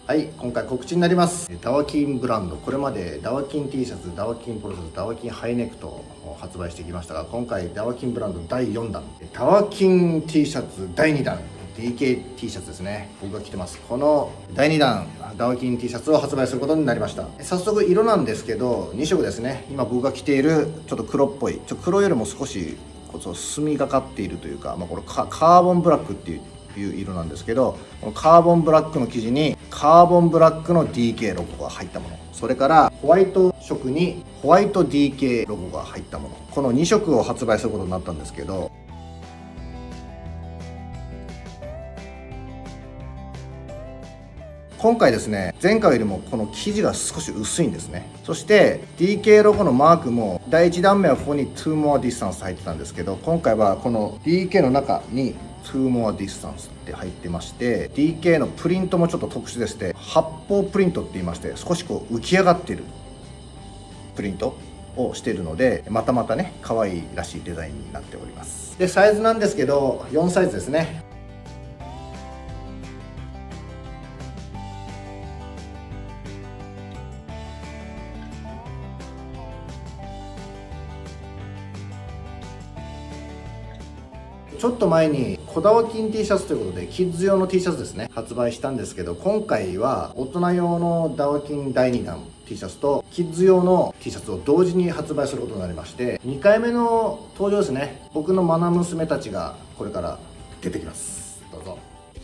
はい、今回告知になります。ダワキンブランド、これまでダワキン T シャツ、ダワキンポロシャツ、ダワキンハイネックと発売してきましたが、今回ダワキンブランド第4弾、ダワキン T シャツ第2弾、DKT シャツですね。僕が着てます。この第2弾、ダワキン T シャツを発売することになりました。早速色なんですけど、2色ですね。今僕が着ているちょっと黒っぽい、黒よりも少し墨がかっているというか、これカーボンブラックっていう色なんですけど、このカーボンブラックの生地にカーボンブラックの DK ロゴが入ったもの、それからホワイト色にホワイト DK ロゴが入ったもの、この2色を発売することになったんですけど、今回ですね、前回よりもこの生地が少し薄いんですね。そして DK ロゴのマークも第1段目はここに 2 more distance 入ってたんですけど、今回はこの DK の中に2 more distance って入ってまして、 DK のプリントもちょっと特殊でして、発泡プリントって言いまして、少し浮き上がっているプリントをしているので、またね可愛いらしいデザインになっております。でサイズなんですけど、4サイズですね。ちょっと前にこだわきん T シャツということでキッズ用の T シャツですね、発売したんですけど、今回は大人用のダワキン第2弾 T シャツとキッズ用の T シャツを同時に発売することになりまして、2回目の登場ですね。僕のマナ娘たちがこれから出てきます。どうぞ。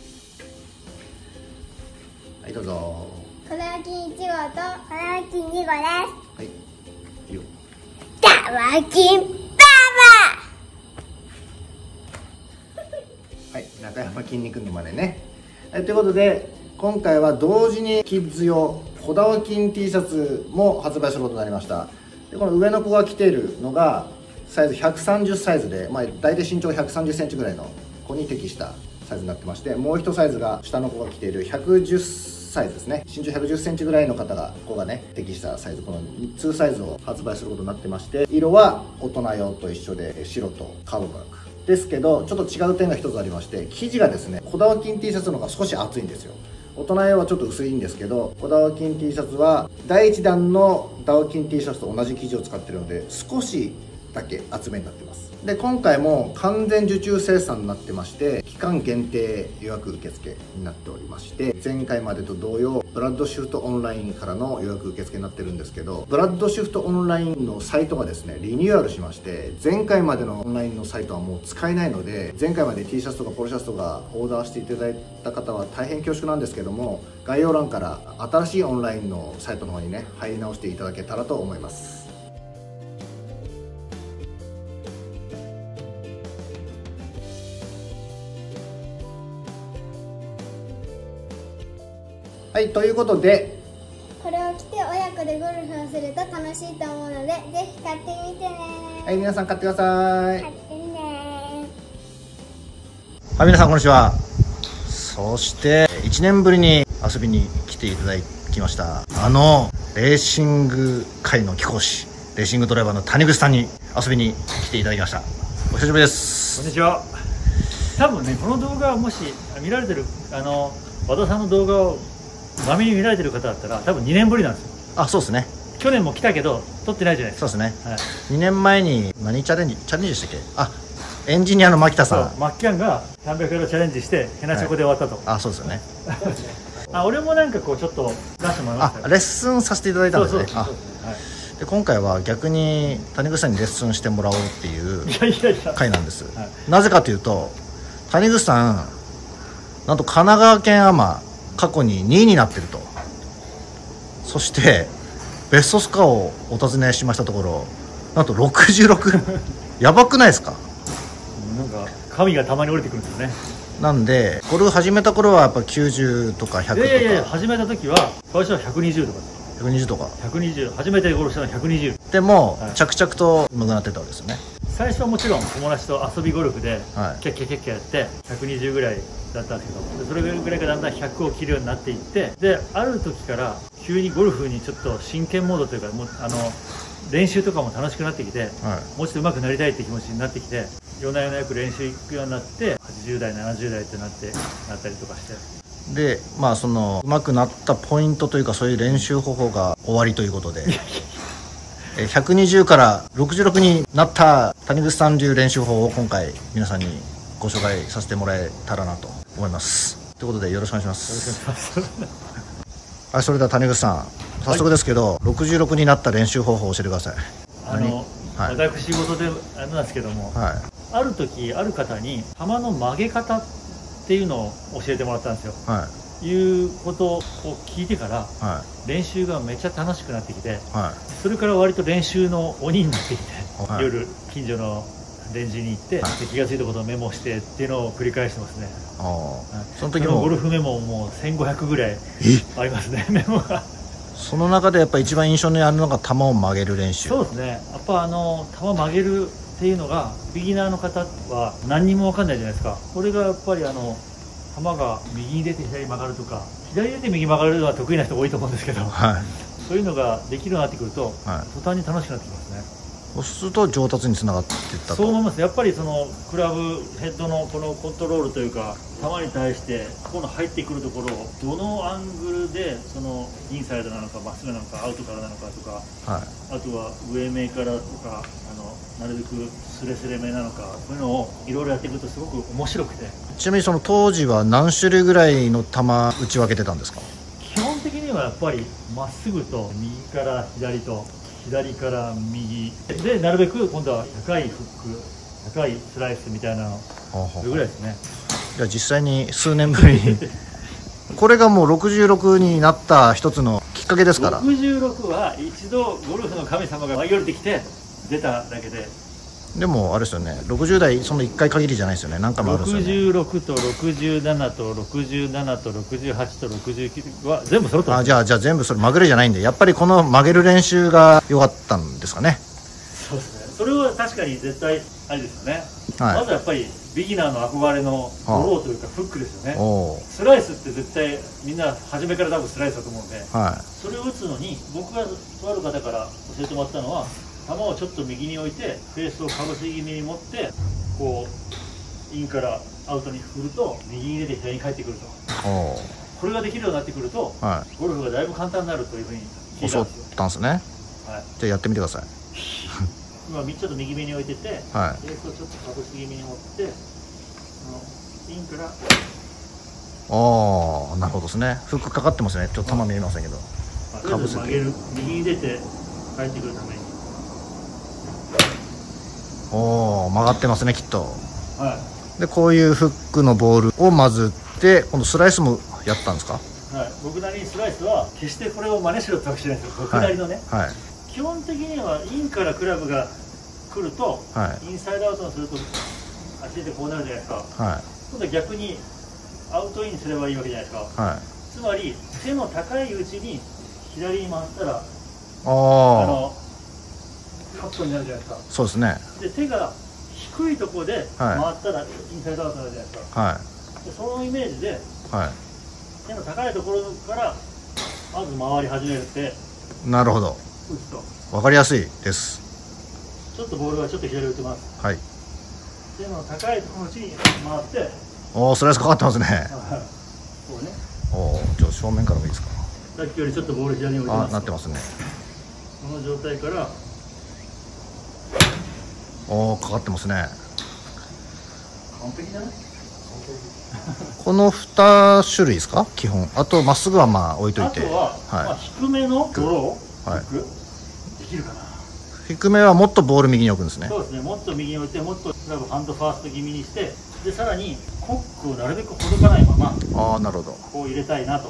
はい、どうぞ。 こだわきん1号とこだわきん2号です。 はい、いいよ。 ダワキンババはい、中山きんに君のまでね。はい、ということで今回は同時にキッズ用こだわきん T シャツも発売することになりました。でこの上の子が着ているのがサイズ130サイズで、大体身長130センチぐらいの子に適したサイズになってまして、もう一サイズが下の子が着ている110サイズですね。身長110センチぐらいの子がね適したサイズ、この2サイズを発売することになってまして、色は大人用と一緒で白とカーボンブラックですけど、ちょっと違う点が一つありまして、生地がですね、こだわきん T シャツの方が少し厚いんですよ。大人用はちょっと薄いんですけど、こだわきん T シャツは第1弾のダワキン T シャツと同じ生地を使ってるので、少しだけ厚めになってます。で今回も完全受注生産になってまして、期間限定予約受付になっておりまして、前回までと同様ブラッドシフトオンラインからの予約受付になってるんですけど、ブラッドシフトオンラインのサイトがですねリニューアルしまして、前回までのオンラインのサイトはもう使えないので、前回まで T シャツとかポロシャツとかオーダーしていただいた方は大変恐縮なんですけども、概要欄から新しいオンラインのサイトの方にね入り直していただけたらと思います。はい、ということでこれを着て親子でゴルフをすると楽しいと思うので、ぜひ買ってみてね。 はい、皆さん買ってください。 買ってね。 はい、皆さんこんにちは。そして1年ぶりに遊びに来ていただきました、レーシング界の貴公子、レーシングドライバーの谷口さんに遊びに来ていただきました。お久しぶりです。 こんにちは。多分ね、この動画をもし見られてる和田さんの動画をまめに見られてる方だったら多分2年ぶりなんですよ。 あ、そうですね。 去年も来たけど撮ってないじゃないですか。 そうですね、 はい、 2年前に何チャレンジでしたっけ。エンジニアの牧田さん、 マッキャンが300キロチャレンジしてヘナチョコで終わったと、 あ、そうですよね俺もなんかちょっと出してもらいましたよ。 レッスンさせていただいたんですね。 そうで今回は逆に谷口さんにレッスンしてもらおうっていう回なんです。なぜかというと、谷口さんなんと神奈川県アマ過去に2位になってると。そしてベストスコアをお尋ねしましたところ、なんと66やばくないですか。 なんか神がたまに降りてくるんですよね。 なんでゴルフ始めた頃はやっぱ90とか100とか、 いや始めた時は最初は120とか 120とか 120、初めてゴルフしたのは120 でも、着々と上手くなってたわけですよね。 最初はもちろん友達と遊びゴルフではいキャッキャキャッキャやって120ぐらいだったんですけど、でそれぐらいからだんだん100を切るようになっていって、である時から急にゴルフにちょっと真剣モードというか、もう練習とかも楽しくなってきて、もうちょっと上手くなりたいって気持ちになってきて、夜な夜なよく練習行くようになって、80代70代ってなったりとかして、 でまあその上手くなったポイントというか、そういう練習方法が終わりということで120から66になった谷口さん流練習法を今回皆さんにご紹介させてもらえたらなと思います。ということでよろしくお願いします。はい、それでは谷口さん、早速ですけど、66になった練習方法を教えてください。はい、 私事であれなんですけども、 はい、 ある時ある方に球の曲げ方っていうのを教えてもらったんですよ。 はい、 いうことを聞いてから、 は練習がめっちゃ楽しくなってきて、 はい、 それから割と練習の鬼になってきて、 はい、 夜近所のレンジに行って、はい、で気が付いたことをメモしてっていうのを繰り返してますね。その時もゴルフメモも1500ぐらいありますね、メモが。 その中でやっぱ一番印象にあるのが球を曲げる練習。 そうですね、やっぱ球曲げるっていうのがビギナーの方は何にも分かんないじゃないですか。これがやっぱり球が右に出て左に曲がるとか、左に出て右に曲がるのは得意な人多いと思うんですけど、 はい、 そういうのができるようになってくると、 はい、 途端に楽しくなってきますね。 そうすると上達につながっていったと。 そう思います。やっぱりそのクラブヘッドのこのコントロールというか、球に対してこの入ってくるところをどのアングルで、そのインサイドなのかまっすぐなのかアウトからなのかとか、 はい、 あとは上目からとかなるべくスレスレ目なのか、そういうのをいろいろやっていくとすごく面白くて。 ちなみにその当時は何種類ぐらいの球打ち分けてたんですか？ 基本的にはやっぱりまっすぐと右から左と左から右で、なるべく今度は高いフック、高いスライスみたいなの、それぐらいですね。 じゃあ実際に数年ぶりにこれがもう66になった一つのきっかけですから。 66は一度ゴルフの神様が舞い降りてきて出ただけで。 でもあれですよね、60代その1回限りじゃないですよね、何回もあるんですよね。 66と67と67と68と69は全部揃ってます。 じゃあ全部それまぐれじゃないんで、やっぱりこの曲げる練習が良かったんですかね。 そうですね、それは確かに絶対ありですよね。 はい、 まずやっぱりビギナーの憧れのドローというかフックですよね。スライスって絶対みんな初めから多分スライスだと思うんで、 はい、 それを打つのに僕がとある方から教えてもらったのは、球をちょっと右に置いてフェースをかぶせ気味に持ってこうインからアウトに振ると右に出て左に帰ってくると。これができるようになってくると、はい、ゴルフがだいぶ簡単になるというふうに聞いたんですよ。 教わったんですね。はい、じゃあやってみてください。 今ちょっと右目に置いてて、 はい、 フェースをちょっとかぶせ気味に持ってインから。 なるほどですね。フックかかってますね。ちょっと球見えませんけど、 かぶせて曲げる、右に出て帰ってくるために。 曲がってますねきっと。 はい、 でこういうフックのボールをまずって今度スライスもやったんですか？ はい、僕なりにスライスは決してこれを真似しろってわけじゃないですよ。僕なりのね、 はい、 基本的にはインからクラブが来ると、 はい、 インサイドアウトにすると足でこうなるじゃないですか。はい、今度は逆にアウトインすればいいわけじゃないですか。はい、つまり背の高いうちに左に回ったらカットになるじゃないですか。 そうですね。 で手が低いところで回ったらインサイドアウトになるじゃないですか。はい、でそのイメージで、はい、手の高いところからまず回り始めるって。 なるほど、 打つと分かりやすいです。 ちょっとボールはちょっと左打ってます。はい、手の高いところのうちに回って、 スライスかかってますね。 こうね。 じゃあ正面からもいいですか？ さっきよりちょっとボール左に置いてます。 なってますね。 この状態からかかってますね。 完璧じゃない？ この2種類ですか基本。あとまっすぐはまあ置いといて、 あとは、はい、低めのドロー、 はい、 できるかな。 低めはもっとボール右に置くんですね。 そうですね、もっと右に置いて、もっとクラブハンドファースト気味にして、でさらにコックをなるべくほどかないまま、 なるほど、 こう入れたいなと。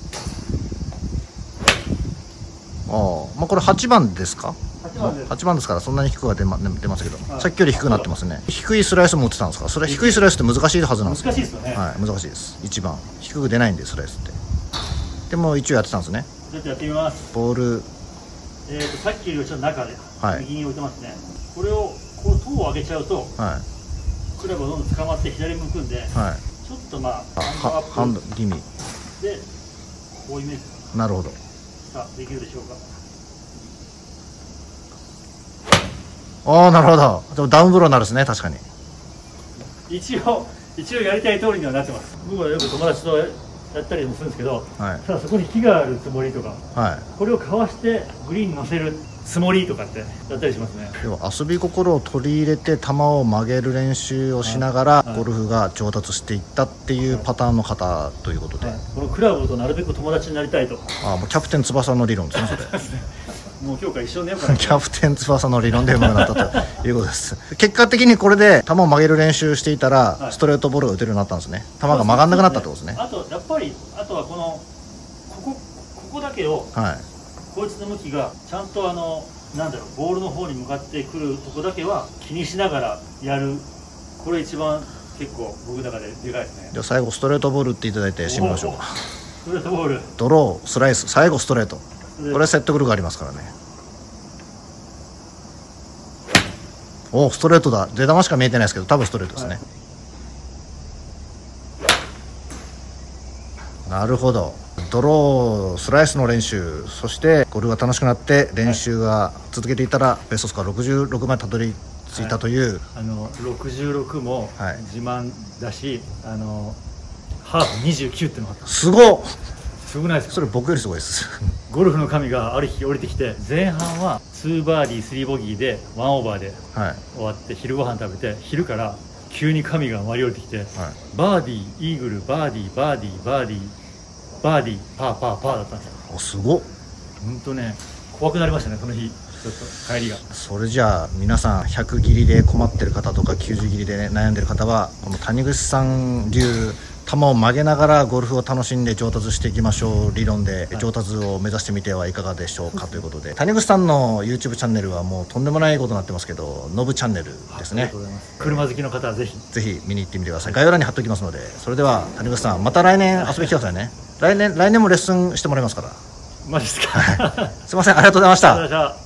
まあこれ8番ですか ？8 番ですからそんなに低くは出ますけど、さっきより低くなってますね。低いスライスも打ってたんですか？それ低いスライスって難しいはずなんですけど。 難しいですよね。 はい、難しいです。一番低く出ないんでスライスって。でも一応やってたんですね。 ちょっとやってみます。 ボールさっきよりちょっと中で、 はい、 右に置いてますね。これをこう塔を上げちゃうと、はい、クラブをどんどん捕まって左向くんで、はい、ちょっとハンド気味でこういうイメージ。 なるほど。 さあできるでしょうか？ なるほど。でもダウンブローになるですね。確かに一応やりたい通りにはなってます。僕はよく友達とやったりもするんですけど、 はいただそこに木があるつもりとか、 はこれをかわしてグリーンに乗せるつもりとかってやったりしますね。 い、要は遊び心を取り入れて球を曲げる練習をしながらはいゴルフが上達していったっていうパターンの方ということで、 はい、このクラブとなるべく友達になりたいと。 あもうキャプテン翼の理論ですねそれもう今日から一緒に寝ようかな。 キャプテン翼の理論でうまくなったということです結果的にこれで球を曲げる練習していたら、 はいストレートボールが打てるようになったんですね。球が曲がんなくなったってことですね。 あとやっぱりあとはここだけをはいこいつの向きがちゃんとなんだろうボールの方に向かってくるとこだけは気にしながらやる。これ一番結構僕の中ででかいですね。 じゃあ最後ストレートボール打っていただいて締めましょうか。 ストレートボール、 ドロースライス最後ストレート、これ説得力ありますからね。おストレートだ。出球しか見えてないですけど多分ストレートですね、なるほど。ドロースライスの練習、そしてゴルフが楽しくなって練習が続けていたらベストスコア66までたどり着いたという、 66もはい自慢だし、ハーフ29ってのがあった。 すごっ。 すごくないですか。 それ僕よりすごいですゴルフの神がある日降りてきて、前半は2バーディー3ボギーで1オーバーではい終わって昼ご飯食べて、昼から急に神が舞い降りてきて、 はいバーディーイーグルバーディーバーディーバーディーバーディーパーパーパーだったんですよ。 おすごっ。 本当ね怖くなりましたねその日。ちょっと帰りが。 それじゃあ皆さん100切りで困ってる方とか90切りで、ね、悩んでる方はこの谷口さん流球を曲げながらゴルフを楽しんで上達していきましょう理論で上達を目指してみてはいかがでしょうかということで、谷口さんの YouTube チャンネルはもうとんでもないことになってますけど、ノブチャンネルですね。 車好きの方はぜひぜひ見に行ってみてください。概要欄に貼っておきますので。それでは谷口さんまた来年遊びに来てくださいね。来年もレッスンしてもらいますから。 マジですか。 すいません、ありがとうございました。 ありがとうございました。